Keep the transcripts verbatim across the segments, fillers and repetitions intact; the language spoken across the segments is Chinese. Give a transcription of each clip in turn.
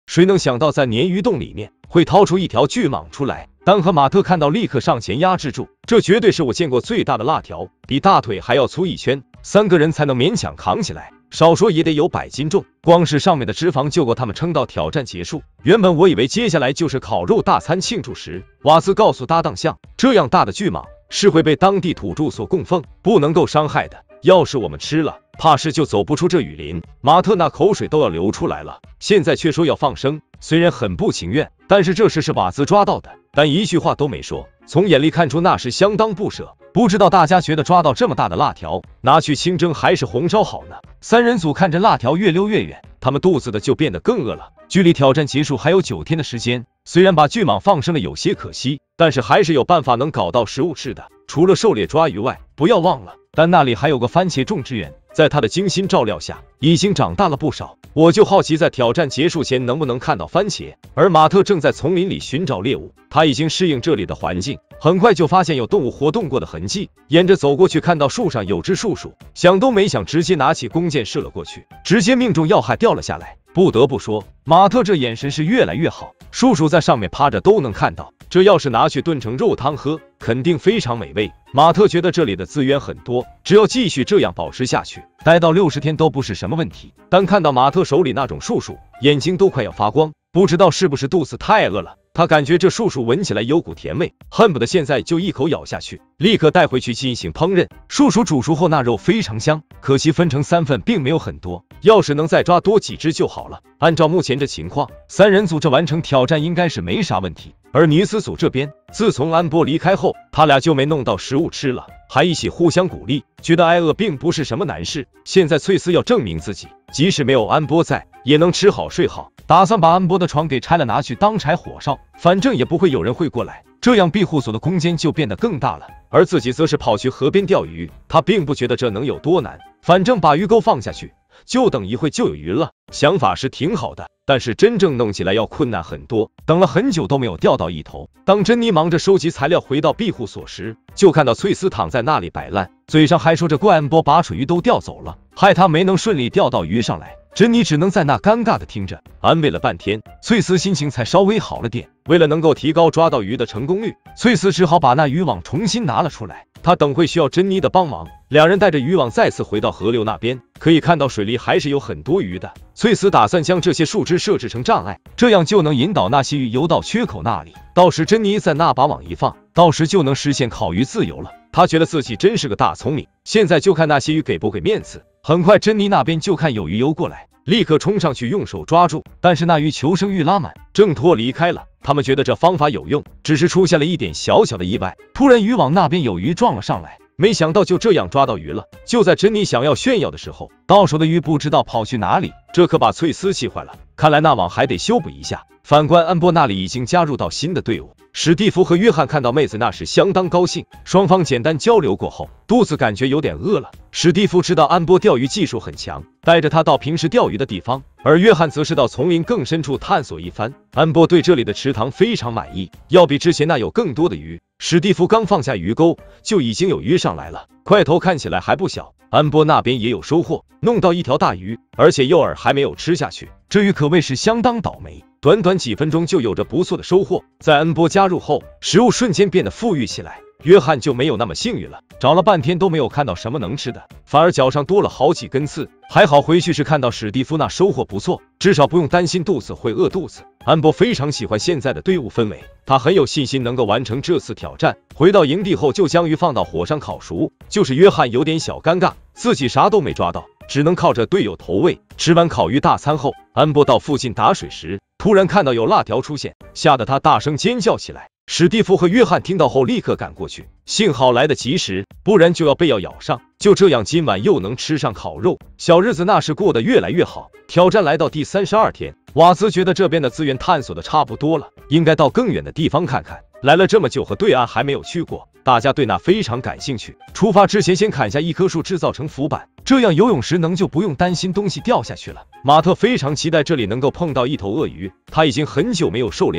谁能想到在鲶鱼洞里面会掏出一条巨蟒出来？丹和马特看到，立刻上前压制住。这绝对是我见过最大的辣条，比大腿还要粗一圈，三个人才能勉强扛起来，少说也得有百斤重。光是上面的脂肪就够他们撑到挑战结束。原本我以为接下来就是烤肉大餐庆祝时，瓦兹告诉搭档，像这样大的巨蟒是会被当地土著所供奉，不能够伤害的。要是我们吃了，怕是就走不出这雨林。马特那口水都要流出来了，现在却说要放生，虽然很不情愿，但是这事是瓦兹抓到的，但一句话都没说，从眼里看出那是相当不舍。不知道大家觉得抓到这么大的辣条，拿去清蒸还是红烧好呢？三人组看着辣条越溜越远，他们肚子的就变得更饿了。距离挑战结束还有九天的时间，虽然把巨蟒放生了有些可惜，但是还是有办法能搞到食物吃的。除了狩猎抓鱼外，不要忘了，但那里还有个番茄种植园，在他的精心照料下，已经长大了不少。我就好奇在挑战结束前能不能看到番茄。而马特正在丛林里寻找猎物，他已经适应这里的环境，很快就发现有动物活动过的痕迹。沿着走过去，看到树上有只树鼠，想都没想，直接拿起弓箭射了过去，直接命中要害掉了下来。不得不说，马特这眼神是越来越好，树鼠在上面趴着都能看到，这要是拿去炖成肉汤喝，肯定非常美味。马特觉得这里的资源很多，只要继续这样保持下去，待到六十天都不是什么问题。但看到马特手里那种树鼠，眼睛都快要发光，不知道是不是肚子太饿了，他感觉这树鼠闻起来有股甜味，恨不得现在就一口咬下去，立刻带回去进行烹饪。树鼠煮熟后那肉非常香，可惜分成三份并没有很多，要是能再抓多几只就好了。按照目前这情况，三人组这完成挑战应该是没啥问题。而尼斯组这边，自从安波离开后，他俩就没弄到食物吃了，还一起互相鼓励，觉得挨饿并不是什么难事。现在翠丝要证明自己，即使没有安波在，也能吃好睡好，打算把安波的床给拆了，拿去当柴火烧，反正也不会有人会过来，这样庇护所的空间就变得更大了。而自己则是跑去河边钓鱼，他并不觉得这能有多难，反正把鱼钩放下去，就等一会就有鱼了。想法是挺好的，但是真正弄起来要困难很多，等了很久都没有钓到一头。当珍妮忙着收集材料回到庇护所时，就看到翠丝躺在那里摆烂，嘴上还说着怪安波把水鱼都钓走了，害他没能顺利钓到鱼上来。珍妮只能在那尴尬的听着，安慰了半天，翠丝心情才稍微好了点。为了能够提高抓到鱼的成功率，翠丝只好把那渔网重新拿了出来。他等会需要珍妮的帮忙，两人带着渔网再次回到河流那边，可以看到水里还是有很多鱼的。翠丝打算将这些树枝设置成障碍，这样就能引导那些鱼游到缺口那里，到时珍妮在那把网一放，到时就能实现烤鱼自由了。他觉得自己真是个大聪明，现在就看那些鱼给不给面子。很快珍妮那边就看有鱼游过来，立刻冲上去用手抓住，但是那鱼求生欲拉满，挣脱离开了。他们觉得这方法有用，只是出现了一点小小的意外。突然渔网那边有鱼撞了上来，没想到就这样抓到鱼了。就在珍妮想要炫耀的时候，到手的鱼不知道跑去哪里，这可把翠丝气坏了。看来那网还得修补一下。反观安波那里已经加入到新的队伍，史蒂夫和约翰看到妹子那是相当高兴。双方简单交流过后，肚子感觉有点饿了。史蒂夫知道安波钓鱼技术很强，带着他到平时钓鱼的地方，而约翰则是到丛林更深处探索一番。安波对这里的池塘非常满意，要比之前那有更多的鱼。史蒂夫刚放下鱼钩，就已经有鱼上来了，块头看起来还不小。安波那边也有收获，弄到一条大鱼，而且诱饵还没有吃下去，这鱼可谓是相当倒霉。短短几分钟就有着不错的收获。在安波加入后，食物瞬间变得富裕起来。约翰就没有那么幸运了，找了半天都没有看到什么能吃的，反而脚上多了好几根刺。还好回去是看到史蒂夫那收获不错，至少不用担心肚子会饿肚子。安波非常喜欢现在的队伍氛围，他很有信心能够完成这次挑战。回到营地后就将鱼放到火上烤熟，就是约翰有点小尴尬，自己啥都没抓到，只能靠着队友投喂。吃完烤鱼大餐后，安波到附近打水时，突然看到有辣条出现，吓得他大声尖叫起来。史蒂夫和约翰听到后立刻赶过去，幸好来得及时，不然就要被要咬上。就这样今晚又能吃上烤肉，小日子那是过得越来越好。挑战来到第三十二天，瓦兹觉得这边的资源探索的差不多了，应该到更远的地方看看。来了这么久和对岸还没有去过，大家对那非常感兴趣。出发之前先砍下一棵树制造成浮板，这样游泳时能就不用担心东西掉下去了。马特非常期待这里能够碰到一头鳄鱼，他已经很久没有狩猎到了。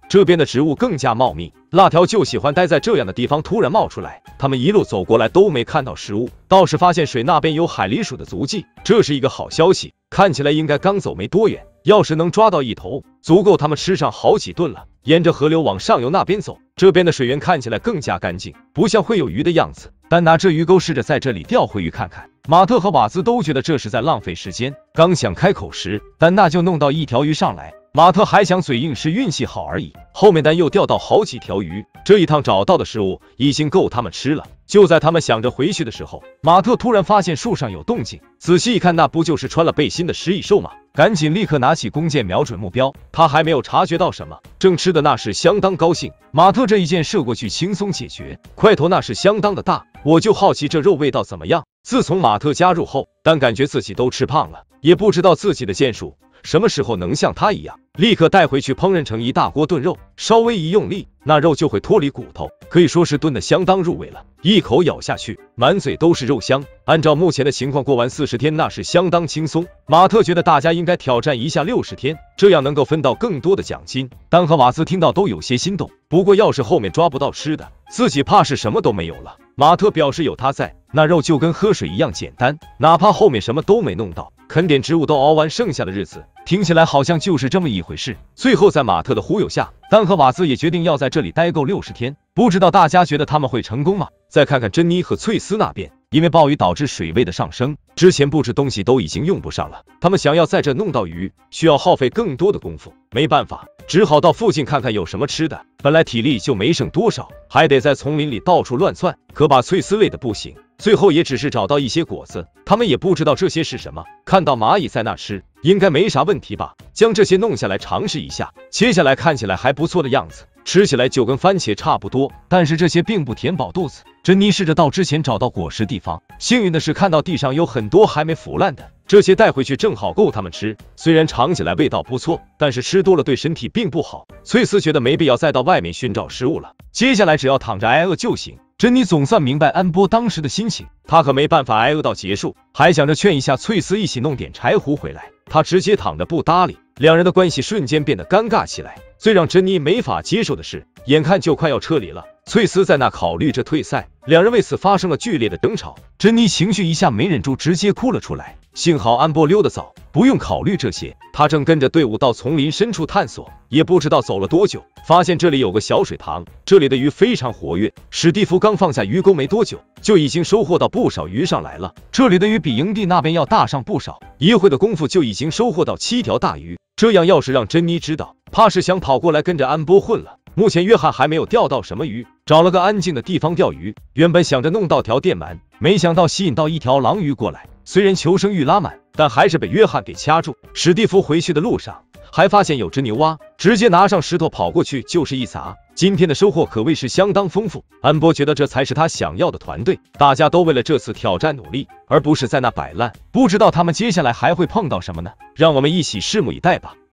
这边的植物更加茂密，辣条就喜欢待在这样的地方突然冒出来。他们一路走过来都没看到食物，倒是发现水那边有海狸鼠的足迹，这是一个好消息，看起来应该刚走没多远。要是能抓到一头，足够他们吃上好几顿了。沿着河流往上游那边走，这边的水源看起来更加干净，不像会有鱼的样子。但拿这鱼钩试着在这里钓回鱼看看，马特和瓦兹都觉得这是在浪费时间。刚想开口时，但那就弄到一条鱼上来。马特还想嘴硬是运气好而已，后面但又钓到好几条鱼，这一趟找到的食物已经够他们吃了。就在他们想着回去的时候，马特突然发现树上有动静，仔细一看，那不就是穿了背心的食蚁兽吗？赶紧立刻拿起弓箭瞄准目标。他还没有察觉到什么，正吃的那是相当高兴。马特这一箭射过去轻松解决，块头那是相当的大，我就好奇这肉味道怎么样。自从马特加入后，但感觉自己都吃胖了，也不知道自己的箭术什么时候能像他一样，立刻带回去烹饪成一大锅炖肉，稍微一用力，那肉就会脱离骨头，可以说是炖得相当入味了。一口咬下去，满嘴都是肉香。按照目前的情况，过完四十天那是相当轻松。马特觉得大家应该挑战一下六十天，这样能够分到更多的奖金。丹和瓦斯听到都有些心动，不过要是后面抓不到吃的，自己怕是什么都没有了。马特表示有他在，那肉就跟喝水一样简单，哪怕后面什么都没弄到，啃点植物都熬完剩下的日子，听起来好像就是这么一回事。最后在马特的忽悠下，丹和瓦斯也决定要在这里待够六十天。不知道大家觉得他们会成功吗？再看看珍妮和翠丝那边，因为暴雨导致水位的上升，之前布置东西都已经用不上了，他们想要在这弄到鱼，需要耗费更多的功夫，没办法，只好到附近看看有什么吃的。本来体力就没剩多少，还得在丛林里到处乱窜，可把翠丝累得不行。最后也只是找到一些果子，他们也不知道这些是什么，看到蚂蚁在那吃，应该没啥问题吧，将这些弄下来尝试一下，切下来看起来还不错的样子，吃起来就跟番茄差不多，但是这些并不填饱肚子。珍妮试着到之前找到果实地方，幸运的是看到地上有很多还没腐烂的，这些带回去正好够他们吃。虽然尝起来味道不错，但是吃多了对身体并不好。翠丝觉得没必要再到外面寻找食物了，接下来只要躺着挨饿就行。珍妮总算明白安波当时的心情，他可没办法挨饿到结束，还想着劝一下翠丝一起弄点柴胡回来，他直接躺着不搭理，两人的关系瞬间变得尴尬起来。最让珍妮没法接受的是，眼看就快要撤离了，翠丝在那考虑着退赛，两人为此发生了剧烈的争吵。珍妮情绪一下没忍住，直接哭了出来。幸好安波溜得早，不用考虑这些，他正跟着队伍到丛林深处探索，也不知道走了多久，发现这里有个小水塘，这里的鱼非常活跃。史蒂夫刚放下鱼钩没多久，就已经收获到不少鱼上来了，这里的鱼比营地那边要大上不少，一会的功夫就已经收获到七条大鱼。这样要是让珍妮知道，怕是想跑过来跟着安波混了。目前约翰还没有钓到什么鱼，找了个安静的地方钓鱼，原本想着弄到条电鳗，没想到吸引到一条狼鱼过来，虽然求生欲拉满，但还是被约翰给掐住。史蒂夫回去的路上还发现有只牛蛙，直接拿上石头跑过去就是一砸。今天的收获可谓是相当丰富，安波觉得这才是他想要的团队，大家都为了这次挑战努力，而不是在那摆烂。不知道他们接下来还会碰到什么呢？让我们一起拭目以待吧。